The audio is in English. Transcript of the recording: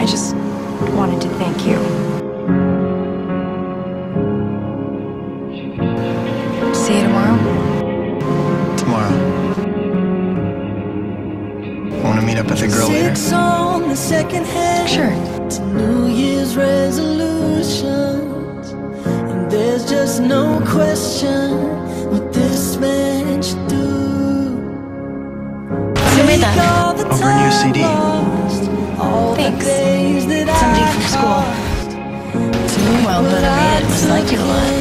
just wanted to thank you. See you tomorrow? Tomorrow. Want to meet up with a girl later? On the second hand Sure. to New Year's resolutions, and there's just no question what this man should do. Who made that? Over a new CD. Thanks. Somebody from school. Well, but I made it just like you a lot.